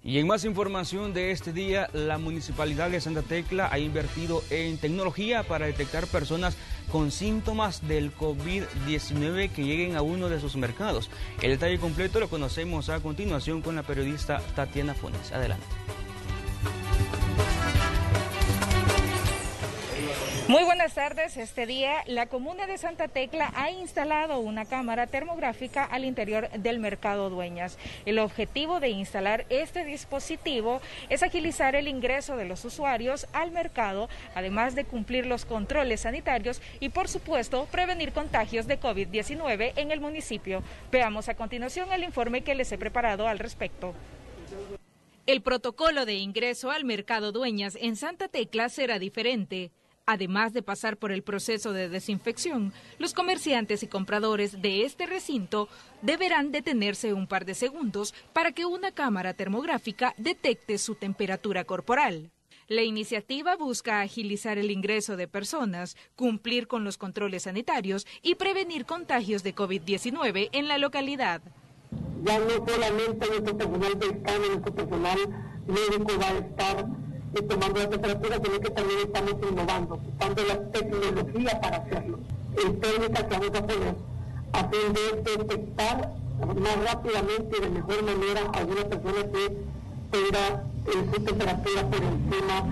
Y en más información de este día, la Municipalidad de Santa Tecla ha invertido en tecnología para detectar personas con síntomas del COVID-19 que lleguen a uno de sus mercados. El detalle completo lo conocemos a continuación con la periodista Tatiana Funes. Adelante. Muy buenas tardes. Este día la comuna de Santa Tecla ha instalado una cámara termográfica al interior del mercado Dueñas. El objetivo de instalar este dispositivo es agilizar el ingreso de los usuarios al mercado, además de cumplir los controles sanitarios y, por supuesto, prevenir contagios de COVID-19 en el municipio. Veamos a continuación el informe que les he preparado al respecto. El protocolo de ingreso al mercado Dueñas en Santa Tecla será diferente. Además de pasar por el proceso de desinfección, los comerciantes y compradores de este recinto deberán detenerse un par de segundos para que una cámara termográfica detecte su temperatura corporal. La iniciativa busca agilizar el ingreso de personas, cumplir con los controles sanitarios y prevenir contagios de COVID-19 en la localidad. Ya no solamente nuestro personal de escáner, nuestro personal médico va a estar tomando la temperatura, sino que también estamos innovando, usando la tecnología para hacerlo. En técnicas que vamos a poner a fin de detectar más rápidamente y de mejor manera a alguna persona que tenga su temperatura por encima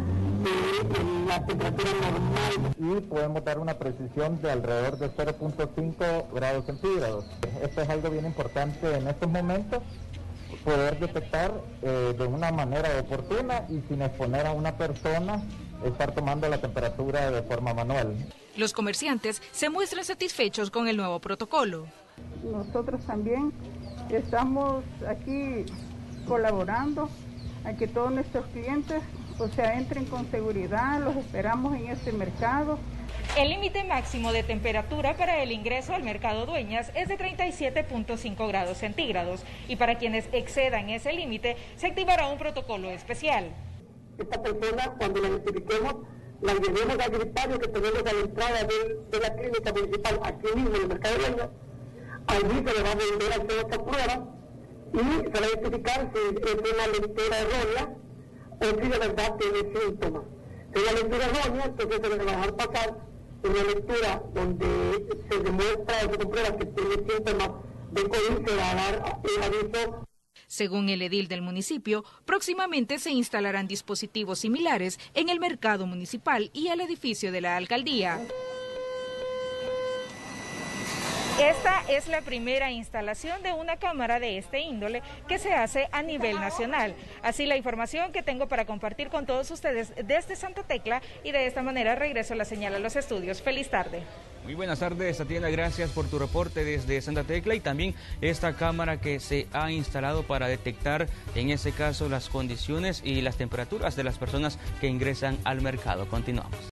de la temperatura normal. Y podemos dar una precisión de alrededor de 0.5 grados centígrados. Esto es algo bien importante en estos momentos, poder detectar de una manera oportuna y sin exponer a una persona, estar tomando la temperatura de forma manual. Los comerciantes se muestran satisfechos con el nuevo protocolo. Nosotros también estamos aquí colaborando a que todos nuestros clientes entren con seguridad, los esperamos en este mercado. El límite máximo de temperatura para el ingreso al mercado Dueñas es de 37.5 grados centígrados y para quienes excedan ese límite se activará un protocolo especial. Esta persona, cuando la identifiquemos, la llevemos al gritario que tenemos a la entrada de la clínica municipal, aquí mismo en el mercado Dueñas. Allí se le va a volver a hacer otra prueba y se va a identificar si es una lectura errónea o si de verdad tiene síntomas. Si es una lectura errónea, entonces se le va a dejar pasar una lectura donde se demuestra o se comprueba que tiene síntomas de COVID, se va a dar el aviso. Según el edil del municipio, próximamente se instalarán dispositivos similares en el mercado municipal y el edificio de la alcaldía. Esta es la primera instalación de una cámara de este índole que se hace a nivel nacional. Así la información que tengo para compartir con todos ustedes desde Santa Tecla, y de esta manera regreso la señal a los estudios. Feliz tarde. Muy buenas tardes, Tatiana, gracias por tu reporte desde Santa Tecla y también esta cámara que se ha instalado para detectar en ese caso las condiciones y las temperaturas de las personas que ingresan al mercado. Continuamos.